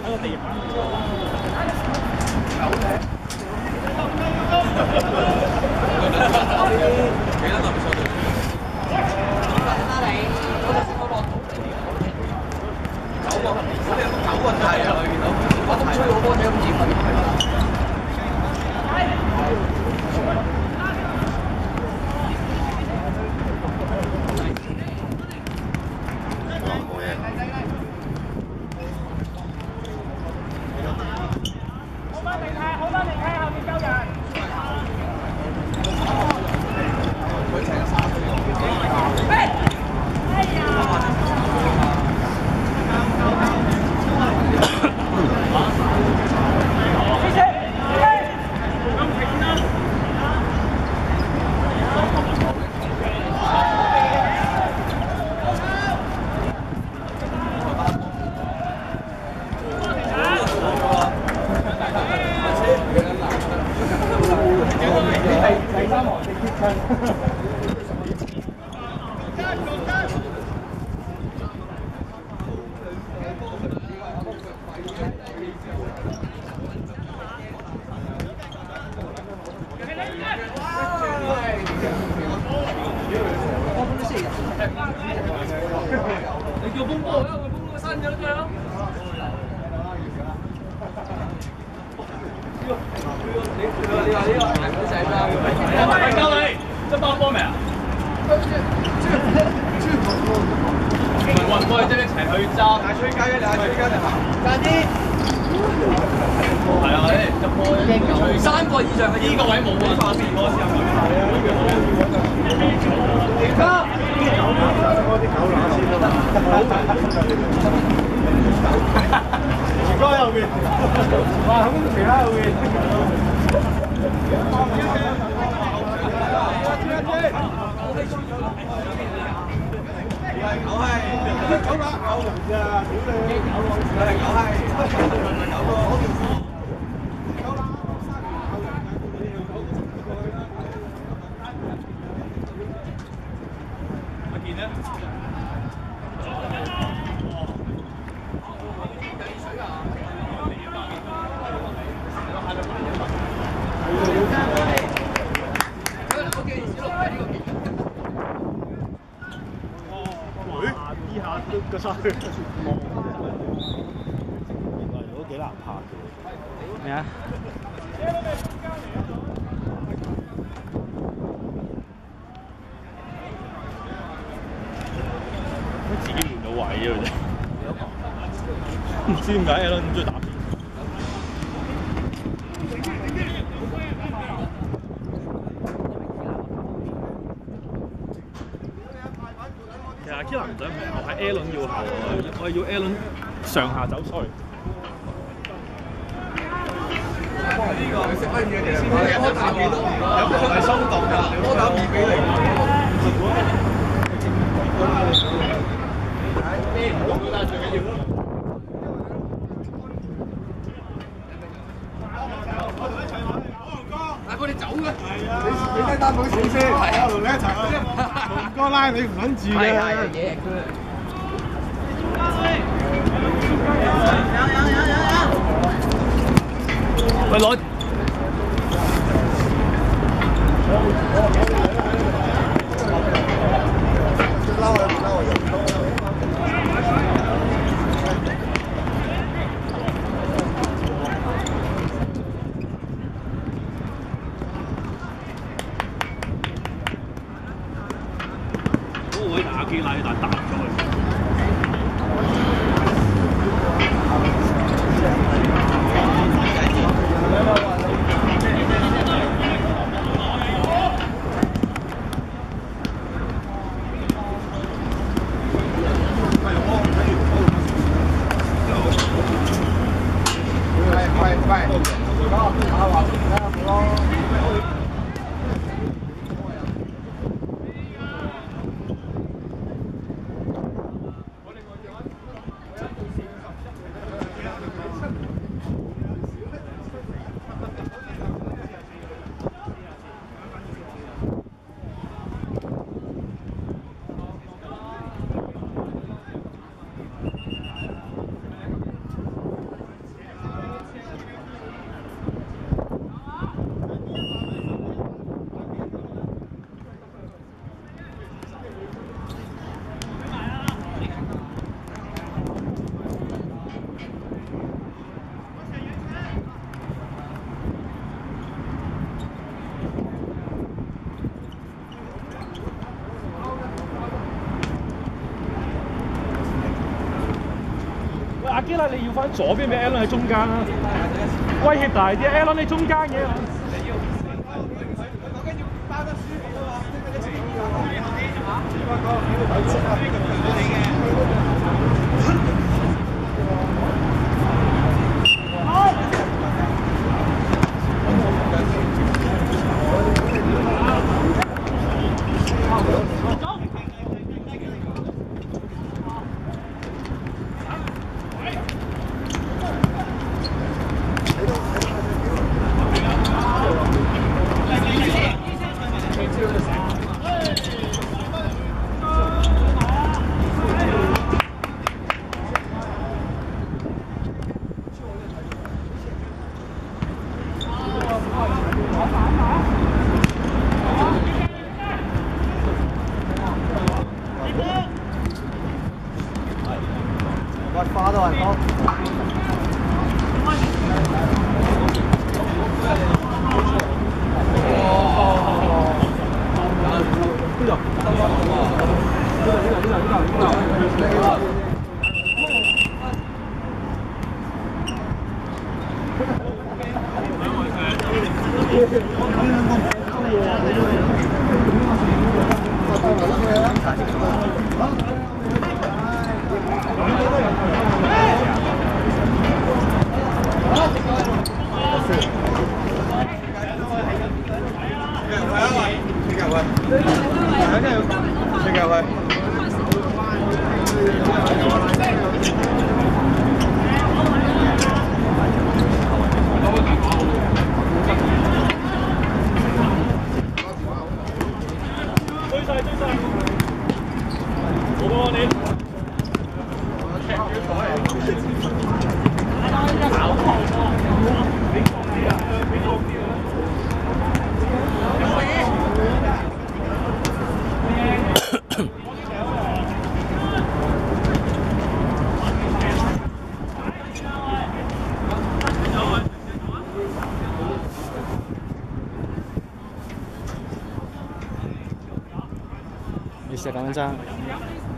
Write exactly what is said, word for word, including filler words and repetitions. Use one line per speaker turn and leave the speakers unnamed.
喺個地板。幾多個比賽隊？九個，九個係啊！我見到，我都吹好波仔咁接佢。你叫風波啦，個風波閂咗啦佢咯。你你話你話呢個大佬仔啦，喂交你，執包波未啊？運過去即係一齊去揸，大吹雞啊！大吹雞啊！快啲！係啊，誒入波除三個以上嘅呢個位冇啊，發線嗰時候係啊，呢個其他啲狗乸先啊嘛，前哥右邊，哇咁其他右邊。狗係狗乸咬人咋，屌你！狗係狗係，狗咯。阿健咧？個沙原原來都幾難拍嘅。咩啊？自己換到位啊！佢哋唔知點解 Allen 咁中意打邊。其實阿 Kila 唔想平後，係 Allen 要後啊！我係要 Allen 上下走 ，sorry。呢個識乜嘢其實波打幾多？有個係鬆動㗎，波打二比零。咩唔好啦，最緊要。大哥，你走嘅。係啊。你你擔保錢先。係啊，同你一齊啊。龍哥拉你唔肯住嘅。係係嘢佢。有有有有有。喂，攞。撈啊撈啊！嗰個位打機拉一打打咗去。
基拉你要翻左邊俾 Allen 喺中間啦，威脅大啲 ，Allen 你中間嘅。
我花都係多。你食咁樣爭？